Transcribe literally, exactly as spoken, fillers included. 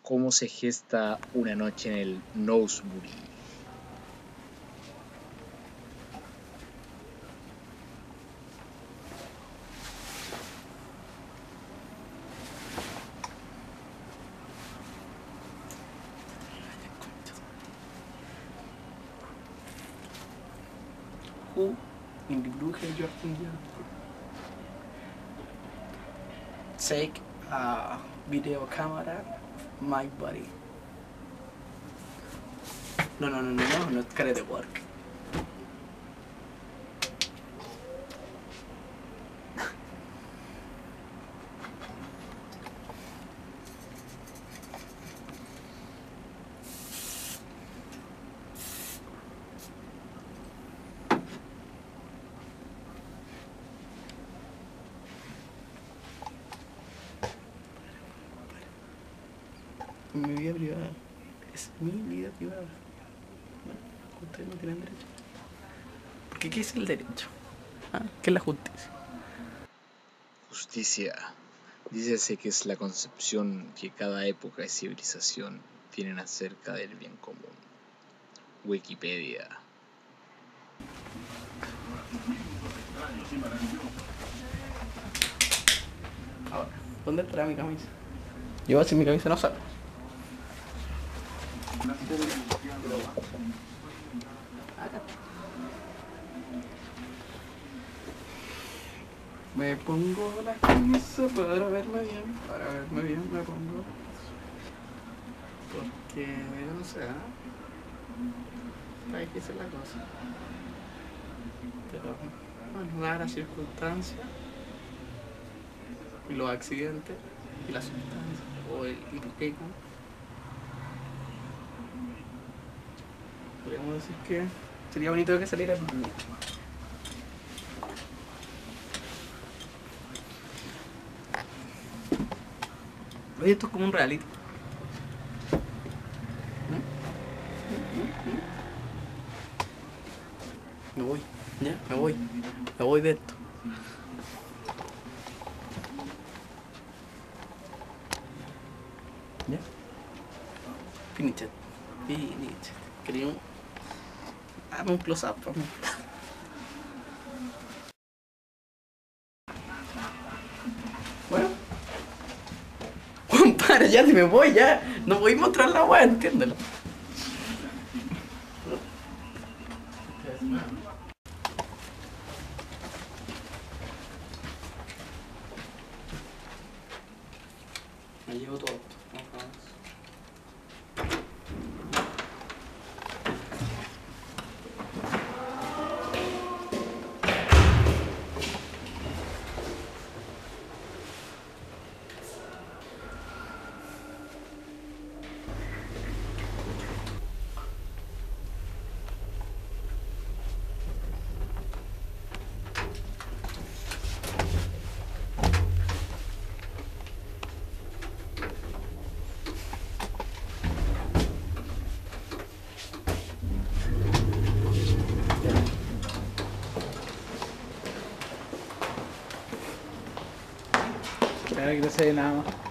cómo se gesta una noche en el Nosbury. Who in the blue hair Jordan take a video camera my body. No, no, no, no, no, not carry work. Mi vida privada es mi vida privada. Bueno, ustedes no tienen derecho. Porque ¿qué es el derecho? ¿Ah? ¿Qué es la justicia? Justicia. Dícese que es la concepción que cada época y civilización tienen acerca del bien común. Wikipedia. Ahora, ¿dónde estará mi camisa? Yo sin mi camisa no salgo. Me pongo la camisa para verme bien, para verme bien me pongo. Porque yo no sé, ¿eh? Está difícil la cosa. Pero bueno, dadas las circunstancias, y los accidentes y las sustancias o el implican, podríamos decir que sería bonito que saliera bonito. Oye, esto es como un reality. Me voy, ya, me voy, me voy de esto. ¿Ya? Finichet, finichet. Quería un... Dame un close-up, por favor. Bueno. Compadre, ya si me voy, ya. No voy a mostrar la weá, entiéndelo. Me llevo todo esto. Claro que no sé nada más.